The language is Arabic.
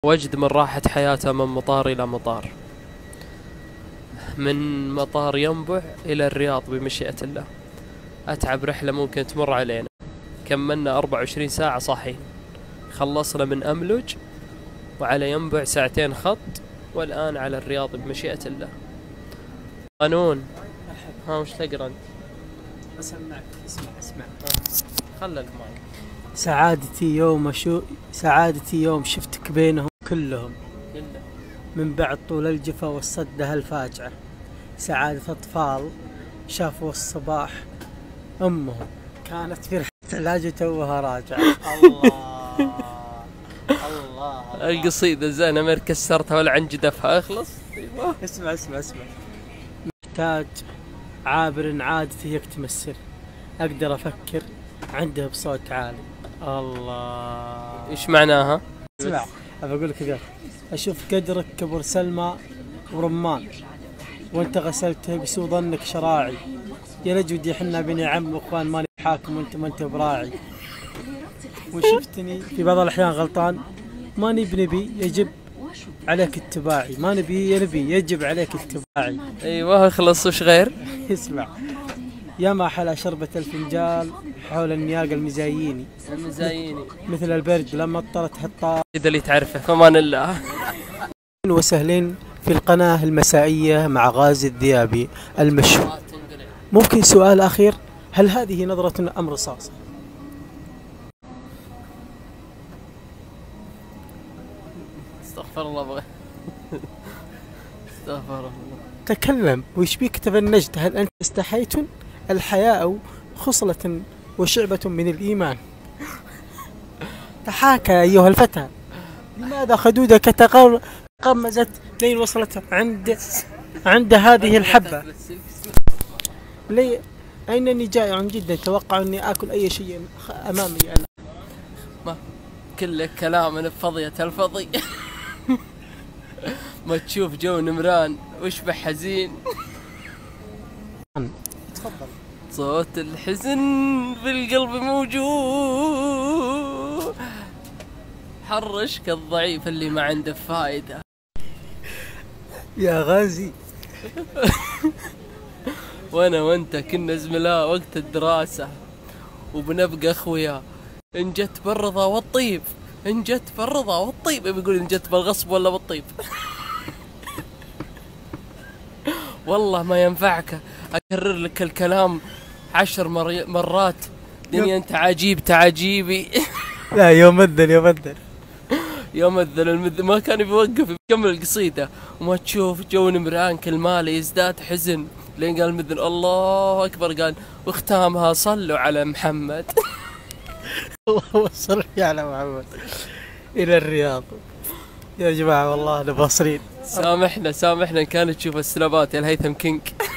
وجد من راحت حياته من مطار إلى مطار، من مطار ينبع إلى الرياض بمشيئة الله. أتعب رحلة ممكن تمر علينا، كملنا 24 ساعة صاحين، خلصنا من أملج وعلى ينبع ساعتين خط، والآن على الرياض بمشيئة الله. قانون ها وش تقرأ أنت؟ أسمعك. اسمع خلى المايك. سعادتي يوم شفتك بينهم كلهم، من بعد طول الجفا والصدة الفاجعة. سعادة أطفال شافوا الصباح أمهم كانت في رحلة علاج وتوها راجعة. الله القصيدة زينة ما كسرتها ولا عن جدفها. اخلص. اسمع محتاج عابر عادته يكتم السر، أقدر أفكر عنده بصوت عالي. الله ايش معناها؟ اسمع أقول لك كذا، أشوف قدرك كبر سلمى ورمان، وانت غسلته بسوء ظنك شراعي. يا نجودي حنا بني عم واخوان، ماني حاكم وانت ما انت براعي. وشفتني في بعض الأحيان غلطان، ماني بنبي يجب عليك اتباعي، ما نبي يا نبي يجب عليك اتباعي. ايوه اخلص. وش غير؟ اسمع، يا ما حلا شربة الفنجال حول النياق المزاييني مثل البرد لما اضطرت حطها. إذا اللي تعرفه فمان الله. وسهلين في القناة المسائية مع غازي الذيابي المشهور. ممكن سؤال أخير، هل هذه نظرة أم رصاصة؟ استغفر الله استغفر الله. تكلم، وش بيك تفنجت؟ هل أنت استحيت؟ الحياء خصلة وشعبة من الإيمان. تحاكى أيها الفتى، لماذا خدودك تقمزت لين وصلت عند هذه الحبة؟ لي أنني جائع جدا، توقع أني آكل أي شيء أمامي الآن. ما كل كلام من فضية الفضي. ما تشوف جو نمران واشبح حزين. تفضل. صوت الحزن في القلب موجود، حرشك الضعيف اللي ما عنده فايدة. يا غازي. وانا وانت كنا زملاء وقت الدراسة، وبنبقى اخويا ان جت بالرضا والطيب. ان جت بالرضا والطيب، بيقول ان جت بالغصب ولا بالطيب. والله ما ينفعك اكرر لك الكلام 10 مرات، دنيا انت عجيب تعجيبي. لا يوم الذل يوم الذل ما كان بيوقف يكمل القصيدة. وما تشوف جو نمران كل ماله يزداد حزن، لين قال المذن الله اكبر، قال واختامها صلوا على محمد. الله صل على محمد. الى الرياض يا جماعة، والله نبصرين. سامحنا ان كانت تشوف السلابات يا الهيثم كينج.